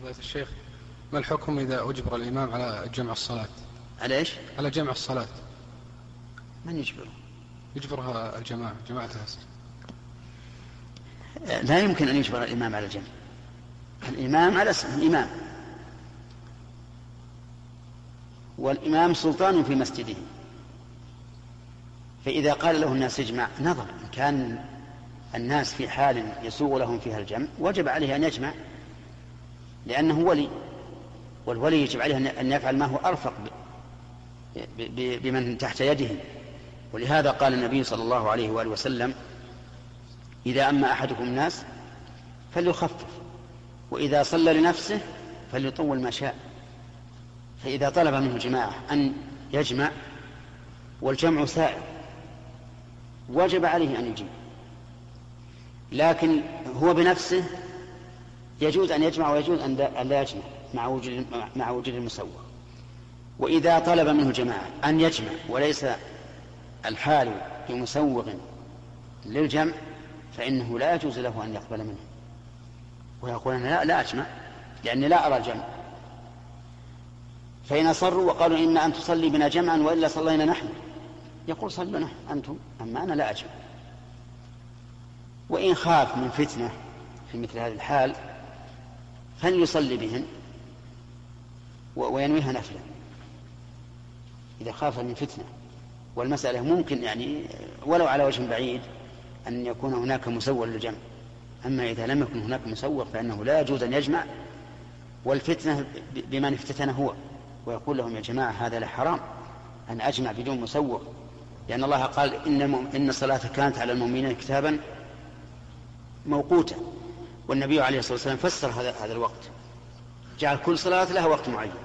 فضيلة الشيخ، ما الحكم إذا أجبر الإمام على جمع الصلاة؟ على إيش؟ على جمع الصلاة. من يجبره؟ يجبرها الجماعة، جماعة المسجد. لا يمكن أن يجبر الإمام على الجمع. الإمام على اسم الإمام، والإمام سلطان في مسجده، فإذا قال له الناس اجمع نظر إن كان الناس في حال يسوغ لهم فيها الجمع وجب عليه أن يجمع، لأنه ولي، والولي يجب عليه أن يفعل ما هو أرفق بمن تحت يده. ولهذا قال النبي صلى الله عليه وآله وسلم: إذا أما أحدكم الناس فليخفف، وإذا صلى لنفسه فليطول ما شاء. فإذا طلب منه جماعة أن يجمع والجمع سائر وجب عليه أن يجيب، لكن هو بنفسه يجوز أن يجمع ويجوز أن لا يجمع مع وجود المسوغ. وإذا طلب منه جماعة أن يجمع وليس الحال بمسوغ للجمع فإنه لا يجوز له أن يقبل منه ويقول أنا لا أجمع لأني لا أرى الجمع. فإن أصروا وقالوا إما أن تصلي بنا جمعا وإلا صلينا نحن، يقول صلوا نحن أنتم، أما أنا لا أجمع. وإن خاف من فتنة في مثل هذه الحال فليصلي بهم وينويها نفلا إذا خاف من فتنة. والمسألة ممكن يعني ولو على وجه بعيد أن يكون هناك مسوغ للجمع، أما إذا لم يكن هناك مسوغ فإنه لا يجوز أن يجمع، والفتنة بمن افتتن هو، ويقول لهم يا جماعة هذا لحرام أن أجمع بدون مسوغ، لأن الله قال إن الصلاة كانت على المؤمنين كتابا موقوتا، والنبي عليه الصلاة والسلام فسر هذا الوقت، جعل كل صلاة لها وقت معين.